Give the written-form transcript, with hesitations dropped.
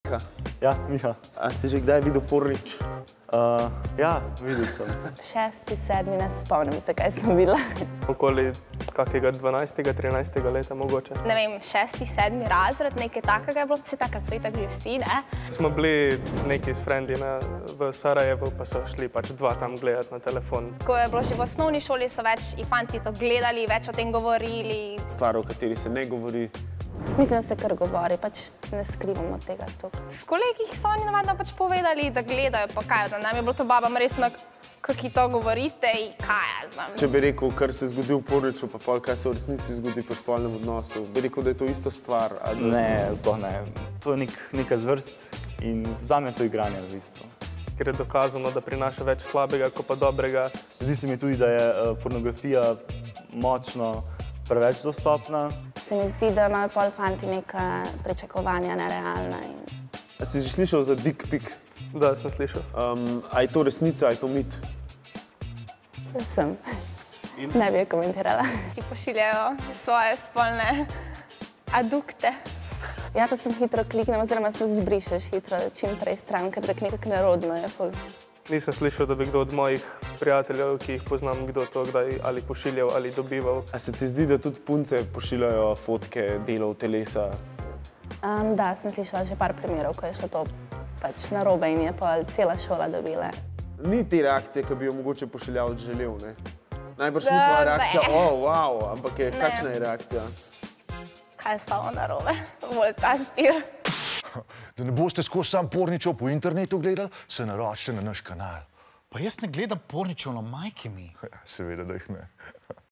Mika. Ja, Miha. A si že kdaj videl Pornič? Ja, videl sem. 6., 7. ne spomnim se, kaj sem videla. Okoli kakega 12., 13. leta mogoče. Ne vem, 6., 7. razred, nekaj takega je bilo, se takrat so itak že vsi, ne? Smo bili neki s frendi v Sarajevu, pa so šli pač dva tam gledati na telefon. Ko je bilo že v osnovni šoli, so več i fanti to gledali, več o tem govorili. Stvar, o kateri se ne govori. Mislim, da se kar govori, pač ne skrivamo tega tukaj. S kolegi so oni navadno pač povedali, da gledajo, pa kaj, da nam je bilo to babam resno, kako to govorite in kaj ja znam. Če bi rekel, kar se zgodi v Porniču, pa pol, kaj se v resnici zgodi po spolnem odnosu, bi rekel, da je to isto stvar? Ne, sploh ne. To je neka zvrst in zame je to igranje v bistvu. Ker je dokazano, da prinaša več slabega, kot pa dobrega. Zdi se mi tudi, da je pornografija močno preveč dostopna. Se mi zdi, da imajo pol fanti neka pričakovanja nerealna. A si že slišal za dick pic? Da, sem slišal. A je to resnica, a je to mit? Sem. Ne bi jo komentirala. Ki pošiljajo svoje spolne adukte. Ja, to sem hitro kliknem, oziroma se zbrišeš hitro, čim prej stran, ker tako nekako nerodno je ful. Nisem slišal, da bi kdo od mojih prijateljev, ki jih poznam, kdo to kdaj ali pošiljal ali dobival. A se ti zdi, da tudi punce pošiljajo fotke delov telesa? Da, sem slišala že par primerov, ko je šlo to pač narobe in je pa cela šola dobila. Ni te reakcije, ki bi jo mogoče pošiljal želel, ne? Najbrž ni tvoja reakcija, wow, ampak je, kakšna je reakcija? Kaj je stalo narobe? Bolj ta stil. Da ne boste skozi sam Porničev po internetu gledali, se naročite na naš kanal. Pa jaz ne gledam Porničev na majke mi. Seveda, da jih ne.